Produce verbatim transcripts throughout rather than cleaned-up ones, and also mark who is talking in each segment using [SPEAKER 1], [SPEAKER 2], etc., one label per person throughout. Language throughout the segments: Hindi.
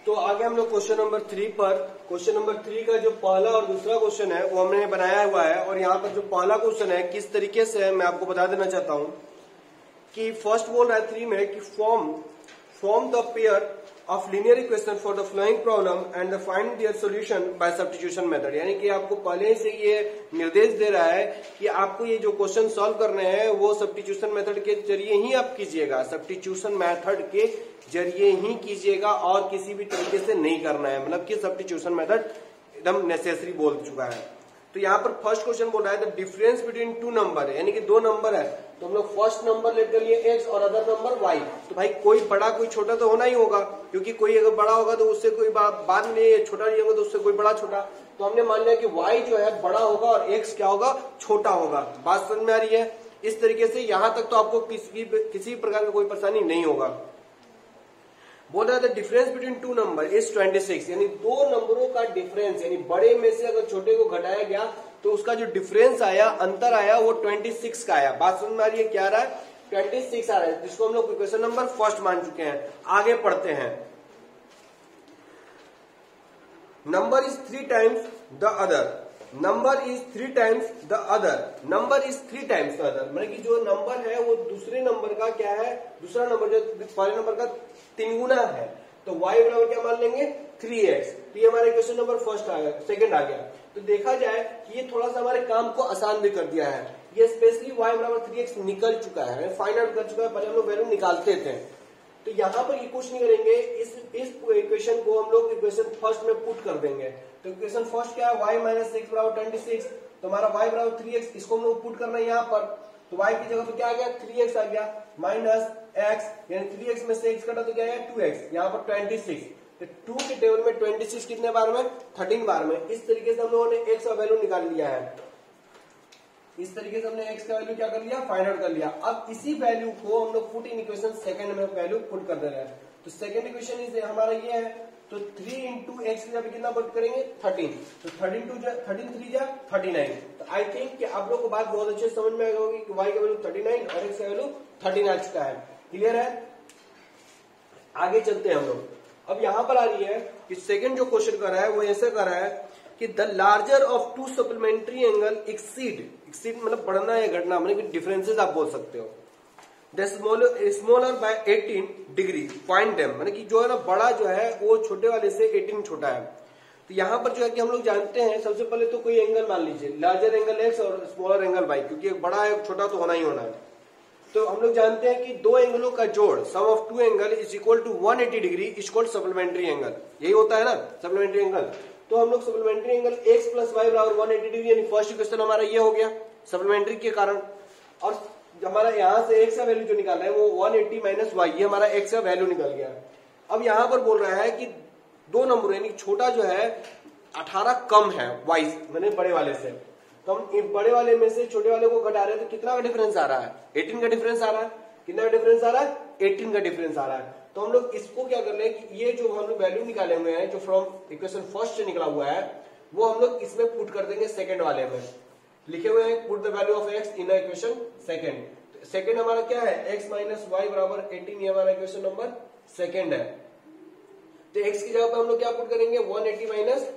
[SPEAKER 1] तो आगे हम लोग क्वेश्चन नंबर थ्री पर, क्वेश्चन नंबर थ्री का जो पहला और दूसरा क्वेश्चन है वो हमने बनाया हुआ है। और यहाँ पर जो पहला क्वेश्चन है किस तरीके से है मैं आपको बता देना चाहता हूँ कि फर्स्ट बोल रहा है थ्री में कि form form the pair of linear equation for the following problem and the find their solution by substitution method. यानी कि आपको पहले से ये निर्देश दे रहा है कि आपको ये जो क्वेश्चन सॉल्व करने हैं वो सब्स्टिट्यूशन मेथड के जरिए ही आप कीजिएगा, सब्स्टिट्यूशन मेथड के जरिए ही कीजिएगा और किसी भी तरीके से नहीं करना है। मतलब कि सब्स्टिट्यूशन मेथड एकदम नेसेसरी बोल चुका है। तो यहाँ पर फर्स्ट क्वेश्चन बोल रहा है the difference between two number, यानी कि दो नंबर है तो हम लोग फर्स्ट नंबर लेकर लिए एक्स और अदर नंबर वाई। तो भाई कोई बड़ा कोई छोटा तो होना ही होगा, क्योंकि कोई अगर बड़ा होगा तो उससे कोई बाद में छोटा नहीं होगा तो उससे कोई बड़ा छोटा। तो हमने मान लिया कि वाई जो है बड़ा होगा और एक्स क्या होगा, छोटा होगा। बात समझ में आ रही है? इस तरीके से यहां तक तो आपको किसी किसी प्रकार का कोई परेशानी नहीं होगा। बोल रहा था difference between two number is twenty six, यानी दो नंबरों का डिफरेंस, यानी बड़े में से अगर छोटे को घटाया गया तो उसका जो डिफरेंस आया, अंतर आया, वो छब्बीस का आया। बात समझ में आ रही है? क्या आ रहा है? छब्बीस आ रहा है, जिसको हम लोग इक्वेशन नंबर फर्स्ट मान चुके हैं। आगे पढ़ते हैं। Number is three times the other, number is three times the other, number is three times the other, मतलब कि जो नंबर है वो दूसरे नंबर का क्या है, दूसरा नंबर जो पहले नंबर का तीन गुना है। तो y बराबर क्या मान लेंगे, थ्री एक्स। तो ये हमारा क्वेश्चन नंबर फर्स्ट आ गया, सेकंड आ गया। तो देखा जाए कि ये थोड़ा सा हमारे काम को आसान भी कर दिया है। ये स्पेशली y बराबर थ्री एक्स निकल चुका है, फाइंड आउट कर चुका है, पहले हम लोग वैल्यू निकालते थे। तो यहाँ पर ये कुछ नहीं करेंगे, इस इस इक्वेशन को हम लोग इक्वेशन फर्स्ट में पुट कर देंगे। तो इक्वेशन फर्स्ट क्या है, y माइनस सिक्स बराबर ट्वेंटी सिक्स। तो हमारा y बराबर थ्री एक्स, इसको हम लोग पुट करना है यहाँ पर। तो y की जगह पे क्या आ गया, थ्री एक्स आ गया, माइनस x, यानी थ्री एक्स में से x कटा तो क्या है, टू एक्स, यहाँ पर ट्वेंटी सिक्स। तो टू के टेबल में ट्वेंटी सिक्स कितने बार में, थर्टीन बार में। इस तरीके से हम लोगों ने x का वैल्यू निकाल लिया है। इस तरीके से हमने x का वैल्यू क्या कर लिया, फाइंड आउट कर लिया। अब इसी वैल्यू को हम लोग पुट इन इक्वेशन सेकंड में वैल्यू पुट कर दे रहे हैं। तो सेकंड इक्वेशन इज हमारा ये है, तो थ्री इंटू एक्स की जगह कितना पुट करेंगे, थर्टीन। तो थर्टीन टू जा थर्टीन थ्री जा थर्टी नाइन। तो आई थिंक कि आप लोग को बात बहुत अच्छे समझ में आएगा होगी कि y का वैल्यू थर्टी नाइन और x का वैल्यू थर्टीन आ चुका है। क्लियर है? आगे चलते हैं हम लोग। अब यहां पर आ रही है कि सेकंड जो क्वेश्चन कर रहा है वो ऐसे कर रहा है कि the larger of two supplementary angle exceed, exceed मतलब बढ़ना या घटना, मतलब डिफरेंसेस आप बोल सकते हो। The smaller smaller by eighteen degree find them, मतलब कि जो है ना बड़ा जो है वो छोटे वाले से एटीन छोटा है। तो यहाँ पर जो है कि हम लोग जानते हैं, सबसे पहले तो कोई एंगल मान लीजिए, लार्जर एंगल एक्स और स्मॉलर एंगल वाई, क्योंकि एक बड़ा है छोटा तो होना ही होना है। तो हम लोग जानते हैं कि दो एंगलों का जोड़, sum of two angle is equal to one eighty degree is called supplementary angle. यही होता है ना सप्लीमेंट्री एंगल। तो हम लोग supplementary angle x plus y बराबर वन एटी डिग्री, यानी फर्स्ट क्वेश्चन हमारा ये हो गया सप्लीमेंट्री के कारण। और हमारा यहाँ से एक्स का वैल्यू जो निकालना है वो वन एटी माइनस वाई, ये हमारा एक्स का वैल्यू निकल गया। अब यहाँ पर बोल रहा है कि दो नंबर यानी छोटा जो है अठारह कम है वाई मैंने बड़े वाले से। तो हम बड़े वाले में से छोटे वाले को घटा रहे हैं तो कितना का डिफरेंस आ रहा है, एटीन का डिफरेंस आ रहा है। कितना का डिफरेंस आ रहा है, एटीन का डिफरेंस आ रहा है। तो हम लोग इसको क्या कर रहे हैं कि ये जो हम लोग वैल्यू निकाले हुए हैं जो फ्रॉम इक्वेशन फर्स्ट से निकला हुआ है वो हम लोग इसमें पुट कर देंगे सेकंड वाले में। लिखे हुए हैं put the value of x in equation second. Second हमारा क्या है, एक्स माइनस वाई बराबर एटीन, ये हमारा इक्वेशन नंबर सेकंड है। तो एक्स की जगह पर हम लोग क्या पुट करेंगे, one eighty minus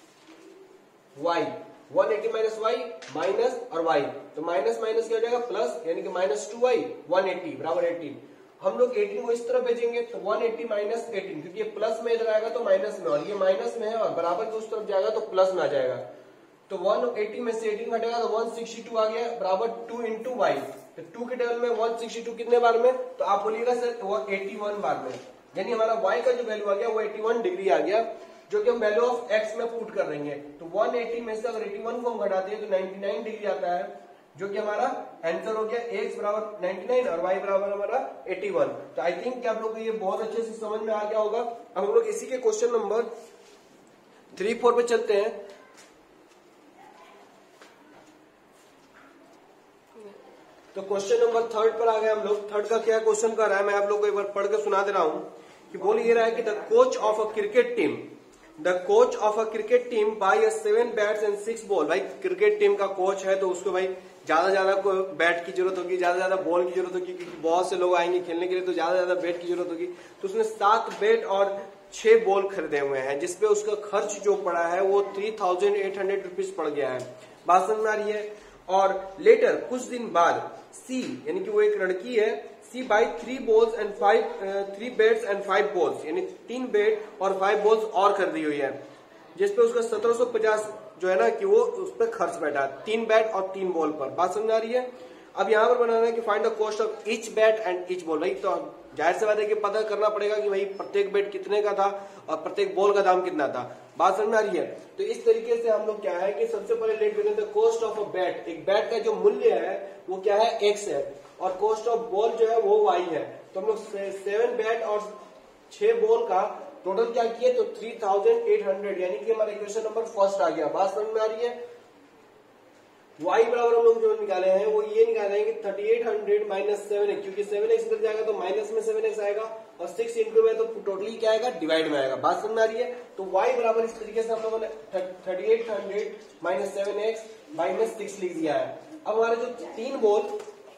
[SPEAKER 1] y, one eighty minus y minus और वाई, तो माइनस माइनस क्या हो जाएगा प्लस, यानी कि minus two y, one eighty बराबर एटीन। हम लोग एटीन को इस तरफ भेजेंगे तो वन एटी माइनस एटीन, क्योंकि ये प्लस में इधर आएगा तो माइनस में, और ये माइनस में है और बराबर के उस तरफ जाएगा तो प्लस में आ जाएगा। तो वन एटी में से एटीन घटेगा तो वन सिक्सटी टू आ गया बराबर टू इंटू वाई। तो टू के टेबल में वन सिक्सटी टू कितने बार में, तो आप बोलिएगा सर वो एटी वन बार में, यानी हमारा y का जो वैल्यू आ गया वो एटी वन डिग्री आ गया, जो कि हम वैल्यू ऑफ x में पुट कर देंगे। तो वन एटी में से अगर एटी वन को हम घटाते हैं तो नाइंटी नाइन डिग्री आता है, जो कि हमारा आंसर हो गया x बराबर नाइंटी नाइन और y बराबर हमारा एटी वन। तो आई थिंक कि आप लोग को ये बहुत अच्छे से समझ में आ गया होगा। अब हम लोग इसी के क्वेश्चन नंबर थ्री फोर पे चलते हैं। तो क्वेश्चन नंबर थर्ड पर आ गए हम लोग। थर्ड का क्या क्वेश्चन कर रहा है मैं आप लोग को एक बार पढ़ के सुना दे रहा हूं कि बोल ये रहा है कि the coach of a cricket team, the coach of a cricket team by a seven bats and six ball. भाई क्रिकेट टीम का कोच है तो उसको भाई ज्यादा ज्यादा बैट की जरूरत होगी, ज्यादा ज्यादा बॉल की जरूरत होगी, क्योंकि बहुत से लोग आएंगे खेलने के लिए तो ज्यादा ज्यादा बैट की जरूरत होगी। तो उसने सात बैट और छह बॉल खरीदे हुए हैं, जिसपे उसका खर्च जो पड़ा है वो three thousand eight hundred rupees पड़ गया है। बात समझ में आ रही है। और लेटर कुछ दिन बाद सी यानी कि वो एक लड़की है, she buy three balls and five three bats and five balls, यानी तीन बैट और फाइव बॉल्स और खरीदी हुई है, जिसपे उसका सत्रह सौ पचास जो है ना कि वो उस पर खर्च बैठा है, तीन बैट और तीन बॉल पर। बात समझ आ रही है। अब यहाँ पर बनाना है कि find the cost of each bat and each ball. भाई तो जाहिर सी बात है कि पता करना पड़ेगा कि भाई प्रत्येक बैट कितने का था और प्रत्येक बॉल का दाम कितना था। बात समझ में आ रही है। तो इस तरीके से हम लोग क्या है कि सबसे पहले लेट लेते हैं कॉस्ट ऑफ अ बैट। एक बैट का जो मूल्य है वो क्या है, एक्स है, और कॉस्ट ऑफ बॉल जो है वो वाई है। तो हम लोग सेवन बैट और छह बॉल का टोटल क्या किए, तो थ्री थाउजेंड एट हंड्रेड, यानी कि हमारा इक्वेशन नंबर फर्स्ट आ गया। बात समझ में आ रही है। y बराबर हम लोग जो निकाले हैं वो ये निकाले हैं कि thirty eight hundred minus seven x, क्योंकि सेवन एक्स इधर जाएगा तो माइनस में सेवन एक्स आएगा, और सिक्स इंटू में तो टोटली क्या आएगा, डिवाइड में आएगा। बात समझ में आ रही है। तो y बराबर इस तरीके से हम लोगों ने thirty eight hundred minus seven x minus six लिख दिया है। अब हमारे जो तीन बॉल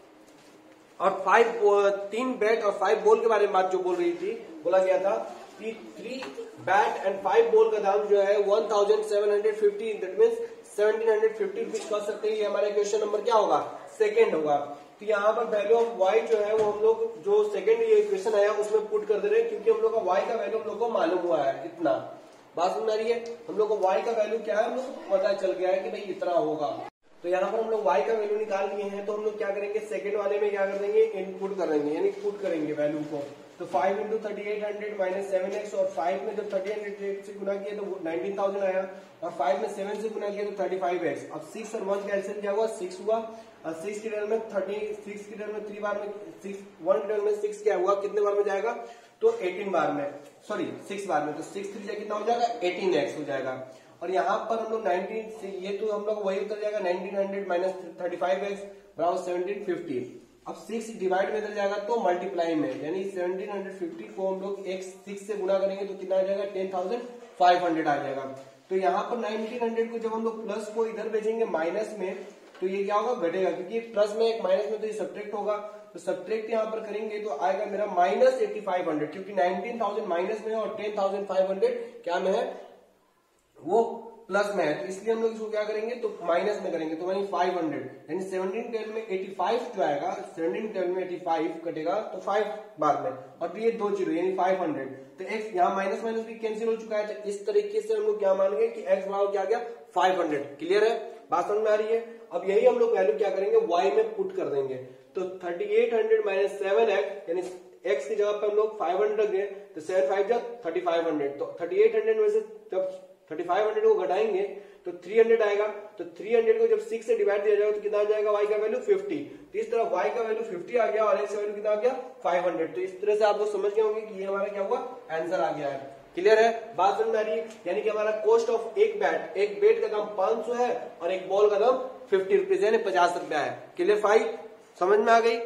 [SPEAKER 1] और फाइव तीन बैट और फाइव बॉल के बारे में बात जो बोल रही थी, बोला गया था कि three bat and five ball का दाम जो है one thousand seven hundred fifty, that means seventeen hundred fifty rupees कर सकते हैं। ये हमारा इक्वेशन नंबर क्या होगा, सेकंड होगा। तो यहाँ पर वैल्यू ऑफ y जो है वो हम लोग जो सेकंड ये इक्वेशन आया उसमें पुट कर दे रहे हैं, क्योंकि हम लोग का y का वैल्यू हम लोग को मालूम हुआ है इतना। बात समझ आ रही है। हम लोग को y का वैल्यू क्या है हम लोग को पता चल गया है कि भाई इतना होगा। तो यहाँ पर हम लोग y का वैल्यू निकाल लिए हैं, तो हम लोग क्या करेंगे, सेकंड वाले में क्या कर देंगे, इनपुट करेंगे, यानी पुट करेंगे वैल्यू को। तो five into thirty eight hundred minus seven x, और फाइव में जब थर्टी हंड्रेड से गुना किया तो नाइनटीन थाउजेंड आया, और फाइव में सेवन से गुना किया तो थर्टी फाइव एक्स। अब सिक्स और वन कैंसिल क्या हुआ, सिक्स हुआ, और सिक्स की टर्म में थर्टी सिक्स की टर्म में थ्री बार में सिक्स, वन टर्म में सिक्स क्या हुआ, कितने बार में जाएगा, तो एटीन बार में, सॉरी सिक्स बार में, तो सिक्स थ्री कितना हो जाएगा, एटीन एक्स हो जाएगा। और यहाँ पर हम लोग नाइनटीन से ये तो हम लोग वही उतर जाएगा, nineteen hundred minus thirty five x बराबर सेवनटीन फिफ्टी। अब सिक्स डिवाइड में इधर जाएगा तो मल्टीप्लाई में, यानी सेवनटीन हंड्रेड फिफ्टी को हम लोग एक सिक्स से गुना करेंगे तो कितना आ जाएगा, टेन थाउजेंड फाइव हंड्रेड आ जाएगा। तो यहाँ पर नाइनटीन हंड्रेड को जब हम लोग प्लस को इधर भेजेंगे माइनस में, तो ये क्या होगा, घटेगा, क्योंकि प्लस में एक माइनस में तो ये सब्ट्रैक्ट होगा। तो सब्ट्रैक्ट यहाँ पर करेंगे तो आएगा मेरा माइनस एटी फाइव हंड्रेड, क्योंकि नाइनटीन थाउजेंड माइनस में और टेन थाउजेंड फाइव हंड्रेड क्या में है, वो प्लस में है। तो इसलिए हम लोग इसको क्या करेंगे, तो माइनस में करेंगे, तो वही फाइव हंड्रेड, यानी सेवनटीन टेन में एटी फाइव जो आएगा, सेवनटीन टेन में एटी फाइव कटेगा तो फाइव बार में, और तो ये दो जीरो यानी फाइव हंड्रेड। तो एक्स यहाँ माइनस माइनस भी कैंसिल हो चुका है। तो इस तरीके से हम लोग क्या मान गए कि एक्स बराबर क्या आ गया, फाइव हंड्रेड। क्लियर है, बात समझ में आ रही है। अब यही हम लोग वैल्यू क्या करेंगे, वाई में पुट कर देंगे। तो thirty eight hundred minus seven x, यानी एक्स की जगह पर हम लोग फाइव हंड्रेड रख गए, तो सेवन फाइव जा थर्टी फाइव हंड्रेड। तो थर्टी एट हंड्रेड में से जब थर्टी फाइव हंड्रेड को घटाएंगे तो थ्री हंड्रेड आएगा। तो थ्री हंड्रेड को जब सिक्स से डिवाइड दिया जाएगा तो कितना आ जाएगा, y का वैल्यू फिफ्टी। तो इस तरह y का वैल्यू फिफ्टी आ गया और x का वैल्यू कितना आ गया, फाइव हंड्रेड। तो इस तरह से आप लोग समझ गए होंगे कि ये हमारा क्या हुआ, आंसर आ गया है। क्लियर है, बात समझ में आ रही है। यानी कि हमारा कॉस्ट ऑफ एक बैट, एक बैट का दाम पांच सौ है और एक बॉल का दाम फिफ्टी रुपीज यानी पचास रुपया है। क्लियर, फाइव समझ में आ गई।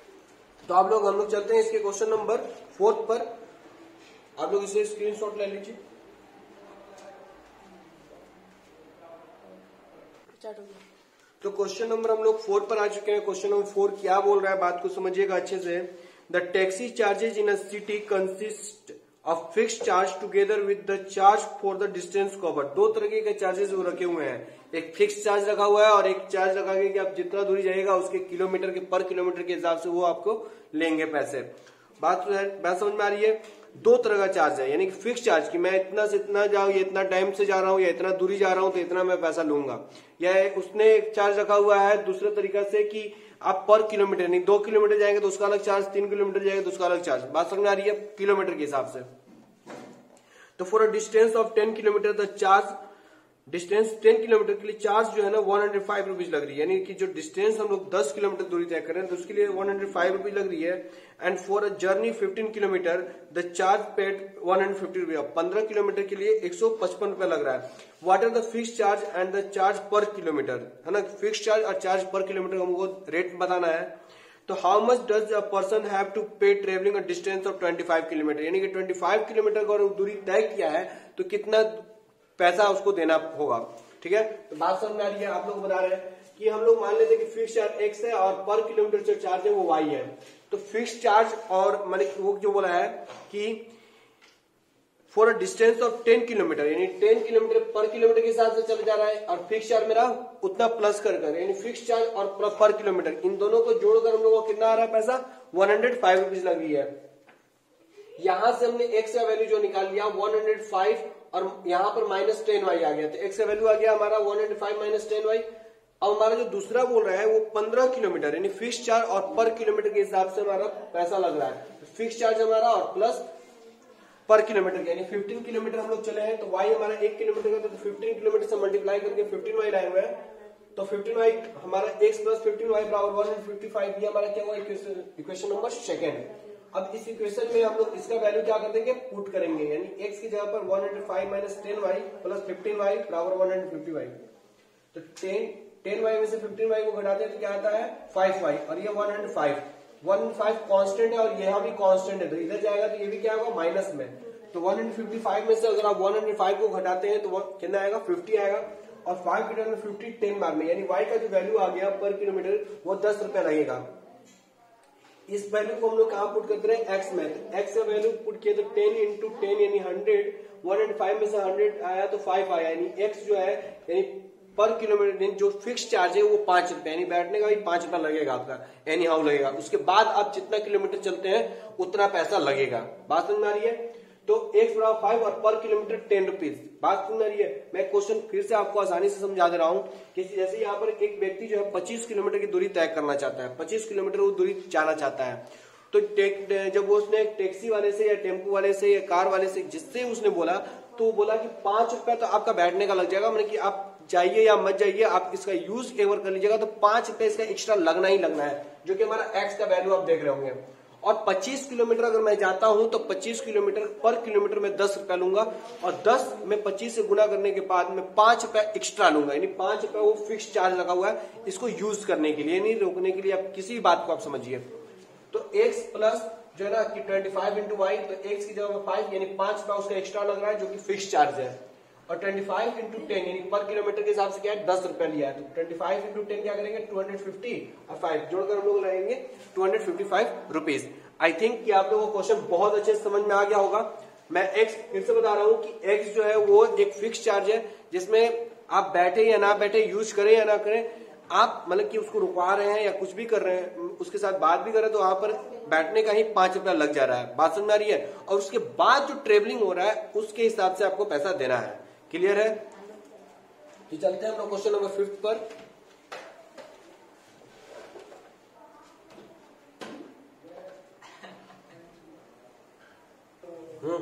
[SPEAKER 1] तो आप लोग हम लोग चलते हैं इसके क्वेश्चन नंबर फोर्थ पर। आप लोग इसे स्क्रीनशॉट ले लीजिए। तो क्वेश्चन नंबर हम लोग फोर पर आ चुके हैं। क्वेश्चन नंबर फोर क्या बोल रहा है, बात को समझिएगा अच्छे से। The taxi charges in a city consist of fixed charge together with the charge for the distance covered. दो तरीके के चार्जेस वो रखे हुए हैं, एक फिक्स चार्ज रखा हुआ है और एक चार्ज रखा गया कि आप जितना दूरी जाइएगा उसके किलोमीटर के पर किलोमीटर के हिसाब से वो आपको लेंगे पैसे। बात बात समझ में आ रही है। दो तरह का चार्ज है, यानी कि फिक्स चार्ज कि मैं इतना से इतना जाऊँ, ये इतना टाइम से जा रहा हूँ या इतना दूरी जा रहा हूँ तो इतना मैं पैसा लूंगा। या उसने एक चार्ज रखा हुआ है दूसरे तरीका से कि आप पर किलोमीटर, नहीं दो किलोमीटर जाएंगे तो उसका अलग चार्ज, तीन किलोमीटर जाएंगे तो उसका अलग चार्ज। बात समझ में आ रही है, किलोमीटर के हिसाब से। तो for a distance of ten kilometer the charge, distance ten kilometer के लिए चार्ज जो है ना वन हंड्रेड फाइव रुपीज लग रही है, यानी कि जो डिस्टेंस हम लोग दस किलोमीटर दूरी तय करें तो उसके लिए वन हंड्रेड फाइव रुपीज लग रही है। And for a journey fifteen kilometer the charge paid one hundred fifty रुपया, पंद्रह किलोमीटर के लिए एक सौ पचपन रुपया लग रहा है। What are the fix charge and the charge per kilometer, है ना, फिक्स चार्ज और चार्ज पर किलोमीटर हमको रेट बताना है। तो how much does a person have to pay travelling a distance of twenty five kilometer, यानी कि ट्वेंटी फाइव किलोमीटर का दूरी तय किया है तो कितना पैसा उसको देना होगा। ठीक है, तो बात समझ में आ रही है। आप लोग बता रहे हैं कि हम लोग मान लेते हैं कि फिक्स चार्ज एक्स है और पर किलोमीटर जो चार्ज है वो वाई है। तो फिक्स चार्ज और मैंने वो जो बोला है कि for a distance of ten kilometer, यानी टेन किलोमीटर पर किलोमीटर के हिसाब से चला जा रहा है, और फिक्स चार्ज मेरा उतना प्लस कर कर, यानी फिक्स चार्ज और पर किलोमीटर इन दोनों को जोड़कर हम लोगों को कितना आ रहा है पैसा, वन हंड्रेड फाइव रुपीज लगी है। यहां से हमने एक्स का वैल्यू जो निकाल लिया वन हंड्रेड फाइव, और यहां पर माइनस टेन वाई आ गया, तो एक्स का वैल्यू आ गया हमारा one hundred five minus ten y. अब हमारा जो दूसरा बोल रहा है वो पंद्रह किलोमीटर, यानी फिक्स चार्ज और पर किलोमीटर के हिसाब से हमारा पैसा लग रहा है, फिक्स चार्ज हमारा और प्लस पर किलोमीटर, यानी पंद्रह किलोमीटर हम लोग चले हैं, तो वाई हमारा एक किलोमीटर का, तो पंद्रह किलोमीटर से मल्टीप्लाई करके पंद्रह वाई लाए हुए हैं, तो पंद्रह वाई हमारा एक्स प्लस पंद्रह वाई बराबर वन हंड्रेड फिफ्टी फाइव, ये हमारा क्या हुआ इक्वेशन नंबर सेकेंड। अब इस इक्वेशन में हम लोग इसका वैल्यू क्या कर देंगे, पुट करेंगे, यानी एक्स की जगह पर one hundred five minus ten y plus fifteen y बराबर वन हंड्रेड फिफ्टी वाई, तो टेन टेन वाई में से फिफ्टीन वाई को घटाते हैं तो क्या आता है फाइव वाई, और ये one hundred five one five constant है और यहाँ भी कांस्टेंट है, तो इधर जाएगा तो ये भी क्या होगा माइनस में, तो वन हंड्रेड फिफ्टी फाइव में से अगर आप वन हंड्रेड फाइव को घटाते हैं तो कितना आएगा फिफ्टी आएगा, और फाइव की टर्म में फिफ्टी टेन बार में, यानी वाई का जो वैल्यू आ गया पर किलोमीटर वो दस रुपया लगेगा। इस वैल्यू को हम लोग कहाँ पुट करते हैं, एक्स में, तो एक्स का वैल्यू पुट किया तो टेन इंटू टेन यानी हंड्रेड, वन हंड्रेड फाइव में से हंड्रेड आया तो फाइव आया, यानी एक्स जो है यानी पर किलोमीटर जो फिक्स चार्ज है वो पांच रुपए, यानी बैठने का भी पांच रुपया लगेगा आपका, एनी हाउ लगेगा, उसके बाद आप जितना किलोमीटर चलते हैं उतना पैसा लगेगा। बात समझ में आ रही है, तो एक्स बराबर फाइव और पर किलोमीटर टेन रुपीज। बात समझ में आ रही है, मैं क्वेश्चन फिर से आपको आसानी से समझा दे रहा हूँ कि जैसे यहाँ पर एक व्यक्ति जो है पच्चीस किलोमीटर की दूरी तय करना चाहता है, पच्चीस किलोमीटर वो दूरी जाना चाहता है, तो जब वो उसने टैक्सी वाले से या टेम्पो वाले से या कार वाले से जिससे उसने बोला, तो वो बोला कि पांच रुपया तो आपका बैठने का लग जाएगा, मतलब कि आप जाइए या मत जाइए आप इसका यूज एक बार कर लीजिएगा, तो पांच रुपए इसका एक्स्ट्रा लगना ही लगना है, जो कि हमारा एक्स का वैल्यू आप देख रहे होंगे। और पच्चीस किलोमीटर अगर मैं जाता हूं तो पच्चीस किलोमीटर पर किलोमीटर में दस रुपया लूंगा, और दस में पच्चीस से गुना करने के बाद में पांच रुपया एक्स्ट्रा लूंगा, यानी पांच रुपया वो फिक्स चार्ज लगा हुआ है इसको यूज करने के लिए, नहीं रोकने के लिए। आप किसी भी बात को आप समझिए, तो एक्स प्लस जो है ना कि ट्वेंटी फाइव इंटू वाई, तो एक्स की जगह फाइव यानी पांच रुपया उसका एक्स्ट्रा लग रहा है जो कि फिक्स चार्ज है, और ट्वेंटी फाइव इंटू टेन यानी पर किलोमीटर के हिसाब से क्या है दस रुपया लिया है, तो ट्वेंटी फाइव इंटू टेन क्या करेंगे टू हंड्रेड फिफ्टी और फाइव जोड़कर हम लोग लगाएंगे two hundred fifty five rupees. I think कि आप लोगों को क्वेश्चन बहुत अच्छे से समझ में आ गया होगा। मैं एक्स फिर से बता रहा हूं कि एक्स जो है वो एक फिक्स चार्ज है, जिसमें आप बैठे या ना बैठे, यूज करें या ना करें, आप मतलब कि उसको रुकवा रहे हैं या कुछ भी कर रहे हैं, उसके साथ बात भी कर रहे हैं, तो वहां पर बैठने का ही पांच रुपया लग जा रहा है। बात समझ में आ रही है, और उसके बाद जो ट्रेवलिंग हो रहा है उसके हिसाब से आपको पैसा देना है। क्लियर है, तो चलते हैं अपना क्वेश्चन नंबर फिफ्थ पर। हम्म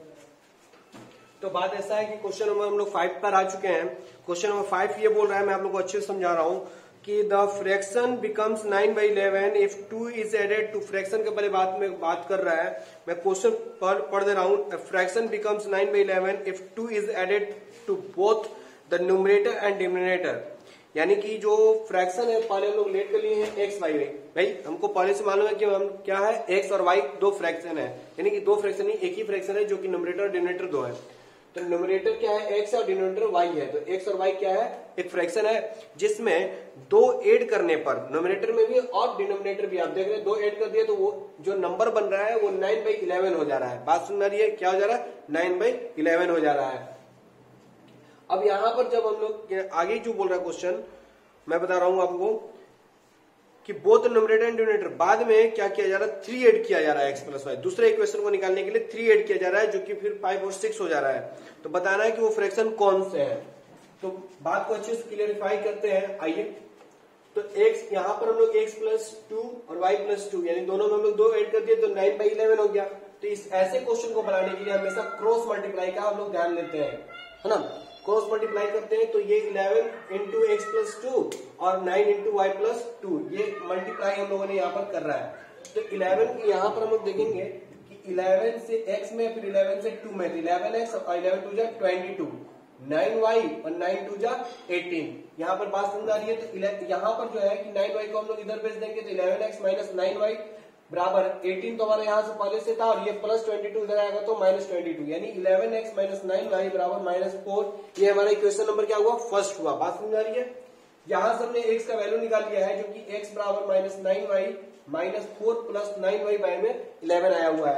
[SPEAKER 1] तो बात ऐसा है कि क्वेश्चन नंबर हम लोग फाइव पर आ चुके हैं। क्वेश्चन नंबर फाइव ये बोल रहा है, मैं आप लोग को अच्छे से समझा रहा हूं कि the fraction becomes nine by eleven if two is added to. Fraction के पहले बात में बात कर रहा है, मैं क्वेश्चन पढ़ पढ़ दे रहा हूं। Fraction becomes nine by eleven if two is added to both the numerator and denominator. यानी कि जो फ्रैक्शन है पहले हम लोग लेट कर लिए हैं एक्स वाई। भाई हमको पहले से मालूम है कि हम क्या है एक्स और वाई दो फ्रैक्शन है, यानी कि दो फ्रैक्शन नहीं एक ही फ्रैक्शन है जो कि न्यूमरेटर और डिनोमिनेटर दो है। तो न्यूमरेटर क्या है एक्स और डिनोमिनेटर वाई है, तो एक्स और वाई क्या है एक फ्रैक्शन है जिसमें दो ऐड करने पर न्यूमरेटर में भी और डिनोमिनेटर भी आप देख रहे हैं दो ऐड कर दिया तो वो जो नंबर बन रहा है वो नाइन बाई इलेवन हो जा रहा है। बात सुन रही है, क्या हो जा रहा है नाइन बाई इलेवन हो जा रहा है। अब यहां पर जब हम लोग आगे जो बोल रहा है क्वेश्चन मैं बता रहा हूं आपको कि बोथ न्यूमरेटर एंड डिनोमिनेटर, बाद में क्या किया जा रहा है थ्री ऐड किया जा रहा है एक्स प्लस वाई। दूसरे इक्वेशन को निकालने के लिए थ्री ऐड किया जा रहा है जो कि फिर फाइव और सिक्स हो जा रहा है। तो बताना है कि वो फ्रैक्शन कौन से है, तो बात को अच्छे से क्लियरिफाई करते हैं। आइए, तो एक्स यहां पर हम लोग एक्स प्लस टू और वाई प्लस टू यानी दोनों में हम लोग दो ऐड कर दिए तो नाइन बाई इलेवन हो गया। तो इस ऐसे क्वेश्चन को बनाने के लिए हमेशा क्रॉस मल्टीप्लाई का हम लोग ध्यान लेते हैं, है ना। क्रॉस मल्टीप्लाई करते हैं तो ये eleven into x plus two और nine into y plus two ये मल्टीप्लाई हम लोगों ने यहाँ पर कर रहा है। तो इलेवन यहाँ पर हम लोग देखेंगे कि इलेवन से एक्स में फिर इलेवन से टू में इलेवन एक्स और इलेवन टू जा ट्वेंटी टू, नाइन वाई और नाइन टू जा एटीन। यहाँ पर बात समझ आ रही है। तो यहाँ पर जो है कि नाइन वाई को हम लोग इधर भेज देंगे तो eleven x minus nine y बराबर एटीन, तो हमारे यहाँ से पहले से था और ये प्लस ट्वेंटी टू इधर आएगा तो माइनस ट्वेंटी टू यानी eleven x minus nine y बराबर माइनस फोर। ये हमारा इक्वेशन नंबर क्या हुआ फर्स्ट हुआ। बात समझ आ रही है। यहाँ से हमने एक्स का वैल्यू निकाल लिया है जो कि एक्स बराबर minus nine y minus four plus nine y by में इलेवन आया हुआ है।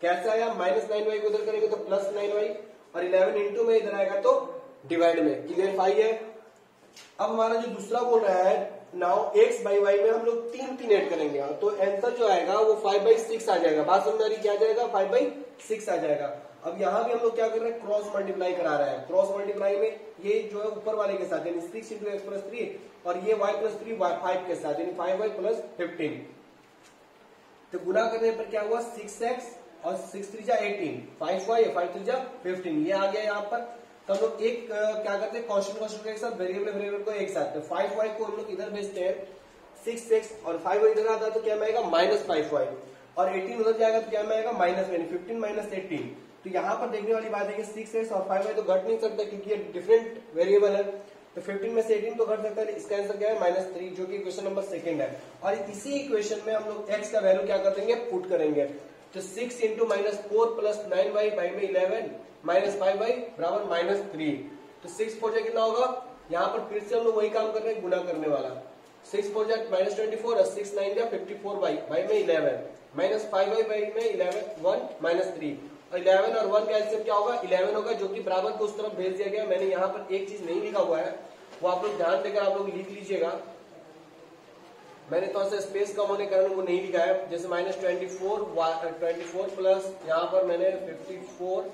[SPEAKER 1] कैसे आया, माइनस नाइन वाई को इधर करेंगे तो प्लस नाइन वाई, और इलेवन इंटू में इधर आएगा तो डिवाइड में। क्लियर फाइव है। अब हमारा जो दूसरा बोल रहा है नाउ एक्स बाई वाई में हम लोग तीन तीन ऐड करेंगे, तो आंसर जो आएगा वो फाइव बाई सिक्स आ जाएगा। बात समझ आ रही, क्या आ जाएगा, फाइव बाई सिक्स आ जाएगा। अब यहाँ भी हम लोग क्या कर रहे हैं, क्रॉस मल्टीप्लाई करा रहे हैं। क्रॉस मल्टीप्लाई में ये जो है ऊपर वाले के साथ यानी six into x plus three, और ये y plus three y five के साथ यानी फाइव वाई प्लस फिफ्टीन। तो गुना करने पर क्या हुआ, सिक्स एक्स और सिक्स थ्री जा eighteen, five y five three जा फिफ्टीन, ये आ गया यहाँ पर। तो हम लोग एक क्या करते हैं, कॉन्स्टेंट कॉन्स्टेंट के साथ वेरिएबल वेरिएबल को एक साथ, तो फाइव वाई को हम लोग इधर भेजते हैं, सिक्स एक्स और फाइव इधर आता है तो क्या आएगा माइनस फाइव वाई, और एटीन उधर जाएगा तो क्या आएगा माइनस यानी फिफ्टीन माइनस एटीन। तो यहाँ पर देखने वाली बात है कि सिक्स एक्स और फाइव वाई तो घट नहीं सकता क्योंकि ये डिफरेंट वेरिएबल है, तो फिफ्टीन में से एटीन तो घट सकता है। इसका आंसर क्या है, माइनस थ्री, जो कि इक्वेशन नंबर सेकंड है। और इसी इक्वेशन में हम लोग एक्स का वैल्यू क्या कर देंगे, पुट करेंगे। तो six into minus four plus nine y by में इलेवन माइनस फाइव वाई बराबर माइनस थ्री। तो सिक्स फोर जा कितना होगा, यहाँ पर फिर से हम लोग वही काम कर रहे हैं, गुना करने वाला। सिक्स फोर जा माइनस ट्वेंटी फोर और सिक्स नाइन जा फिफ्टी फोर वाई बाई में eleven minus five y by में इलेवन वन माइनस थ्री, और इलेवन और वन का एलसीएम क्या होगा, इलेवन होगा, जो कि बराबर को उस तरफ भेज दिया गया। मैंने यहाँ पर एक चीज नहीं लिखा हुआ है, वो आप लोग ध्यान देकर आप लोग लिख लीजिएगा। मैंने तो ऐसे स्पेस कम होने के कारण वो नहीं लिखा है। जैसे minus twenty four twenty four plus यहाँ पर मैंने fifty four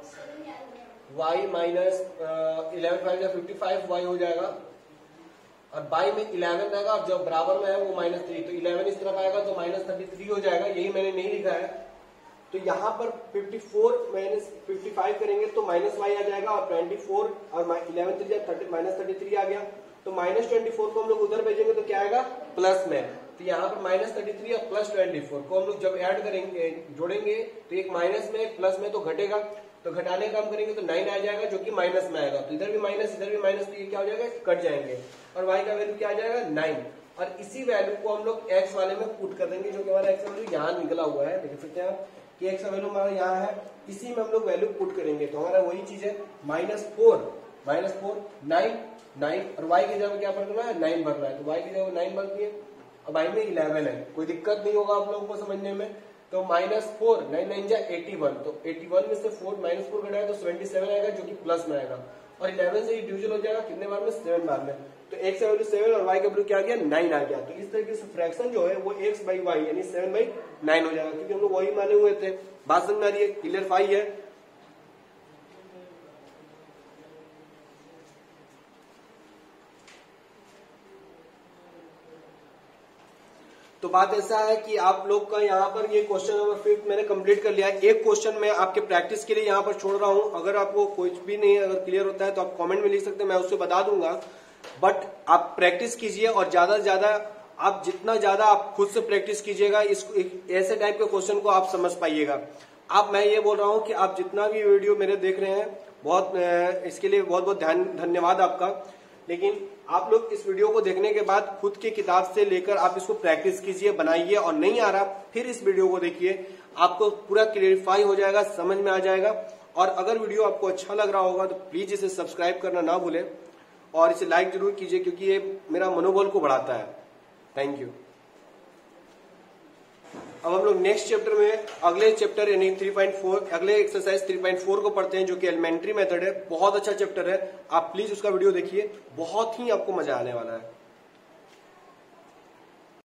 [SPEAKER 1] y minus eleven five fifty five y हो जाएगा, और बाई में इलेवन रहेगा, और जो बराबर में है वो माइनस थ्री, तो इलेवन इस तरफ आएगा तो माइनस थर्टी थ्री हो जाएगा। यही मैंने नहीं लिखा है। तो यहाँ पर fifty four minus fifty five करेंगे तो माइनस वाई आ जाएगा, और ट्वेंटी फोर और eleven three minus thirty three आ गया। तो माइनस ट्वेंटी फोर को हम लोग उधर भेजेंगे तो क्या आएगा, प्लस में। तो यहाँ पर माइनस थर्टी थ्री और प्लस ट्वेंटी फोर को हम लोग जब ऐड करेंगे, जोड़ेंगे, तो एक माइनस में प्लस में तो घटेगा, तो घटाने का काम करेंगे तो नाइन आ जाएगा, जो कि माइनस में आएगा। तो इधर भी माइनस इधर भी माइनस, तो ये क्या हो जाएगा, कट जाएंगे, और y का वैल्यू क्या आ जाएगा, नाइन। और इसी वैल्यू को हम लोग x वाले में पुट कर देंगे, जो कि हमारा x वैल्यू यहाँ निकला हुआ है, देख सकते हैं आप कि x का वैल्यू हमारा यहाँ है, इसी में हम लोग वैल्यू पुट करेंगे। तो हमारा वही चीज है, minus four minus four nine nine, और y की जगह क्या भरना है, नाइन भरना है, तो y की जगह नाइन भर दिए, और y में इलेवन है, कोई दिक्कत नहीं होगा आप लोगों को समझने में। तो माइनस फोर नाइन नाइन जा एटी वन, तो एटी वन में से फोर माइनस फोर घटाया तो सेवेंटी सेवन आएगा, जो कि प्लस में आएगा, और इलेवन से डिविजन हो जाएगा कितने बार में, सेवन बार में। तो एक्स का वैल्यू सेवन और वाई का वैल्यू क्या आ गया, नाइन आ गया। तो इस तरीके से फ्रैक्शन जो है वो एक्स बाई वाई यानी सेवन बाई नाइन हो जाएगा, क्योंकि हम लोग वही माने हुए थे। बात समझ में आ रही है, क्लियर फाइव है। तो बात ऐसा है कि आप लोग का यहाँ पर ये क्वेश्चन नंबर फिफ्थ मैंने कंप्लीट कर लिया है। एक क्वेश्चन मैं आपके प्रैक्टिस के लिए यहाँ पर छोड़ रहा हूँ, अगर आपको कुछ भी नहीं अगर क्लियर होता है तो आप कमेंट में लिख सकते हैं, मैं उससे बता दूंगा। बट आप प्रैक्टिस कीजिए, और ज्यादा से ज्यादा आप जितना ज्यादा आप खुद से प्रैक्टिस कीजिएगा, इस ऐसे टाइप के क्वेश्चन को आप समझ पाइएगा। आप मैं ये बोल रहा हूँ कि आप जितना भी वीडियो मेरे देख रहे हैं, बहुत इसके लिए बहुत बहुत ध्यान धन्यवाद आपका। लेकिन आप लोग इस वीडियो को देखने के बाद खुद की किताब से लेकर आप इसको प्रैक्टिस कीजिए, बनाइए, और नहीं आ रहा फिर इस वीडियो को देखिए, आपको पूरा क्लियरिफाई हो जाएगा, समझ में आ जाएगा। और अगर वीडियो आपको अच्छा लग रहा होगा तो प्लीज इसे सब्सक्राइब करना ना भूलें, और इसे लाइक जरूर कीजिए, क्योंकि ये मेरा मनोबल को बढ़ाता है। Thank you. अब हम लोग नेक्स्ट चैप्टर में अगले चैप्टर यानी थ्री पॉइंट फोर अगले एक्सरसाइज थ्री पॉइंट फोर को पढ़ते हैं, जो कि एलिमेंट्री मेथड है। बहुत अच्छा चैप्टर है, आप प्लीज उसका वीडियो देखिए, बहुत ही आपको मजा आने वाला है।